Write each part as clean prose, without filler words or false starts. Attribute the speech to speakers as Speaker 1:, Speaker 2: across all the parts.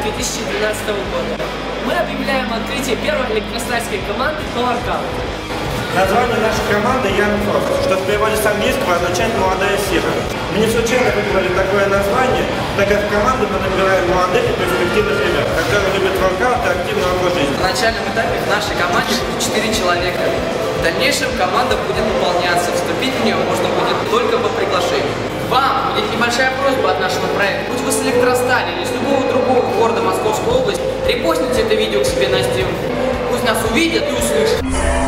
Speaker 1: 2012 года. Мы объявляем открытие первой электростальской команды по воркауту.
Speaker 2: Название нашей команды Young Force, что в переводе с английского означает «молодая сила». Мы не случайно выбрали такое название, так как в команду мы набираем молодых и перспективных ребят, которые любят воркаут и активный образ жизни.
Speaker 3: На начальном этапе в нашей команде будет 4 человека. В дальнейшем команда будет пополняться, вступить в нее можно будет только по приглашению. Вам будет небольшая просьба от нашего проекта. Будь вы с Электростали или с любого другого города Московской области, репостните это видео к себе на стену. Пусть нас увидят и услышат.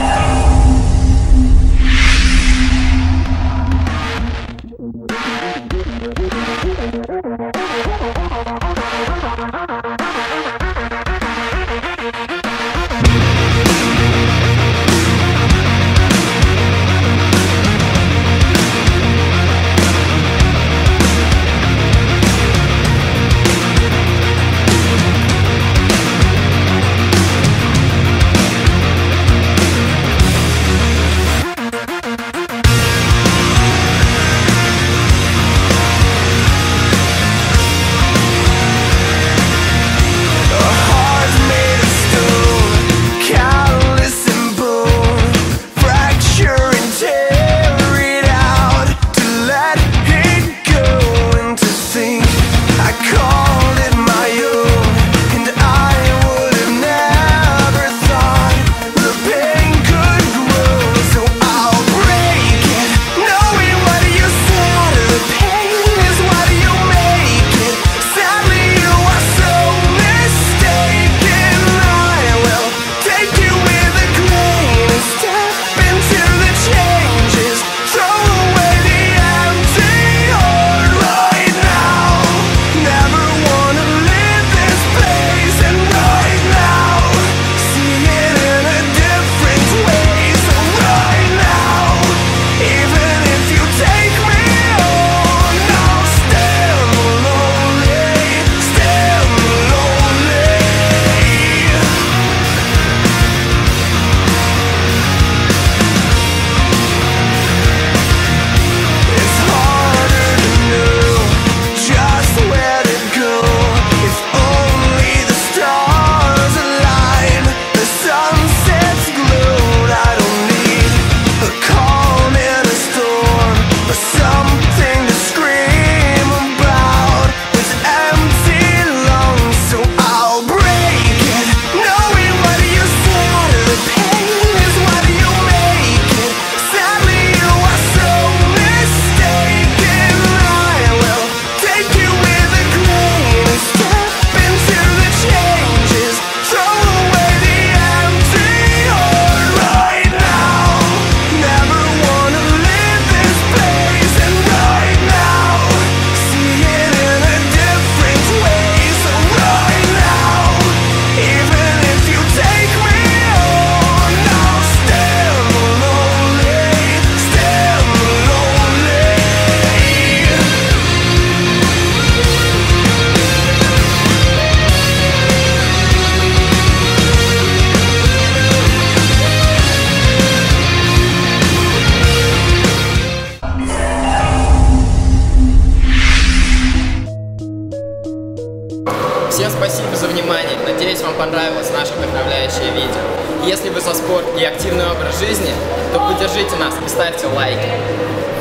Speaker 4: Всем спасибо за внимание, надеюсь, вам понравилось наше вдохновляющее видео. Если вы за спорт и активный образ жизни, то поддержите нас и ставьте лайки.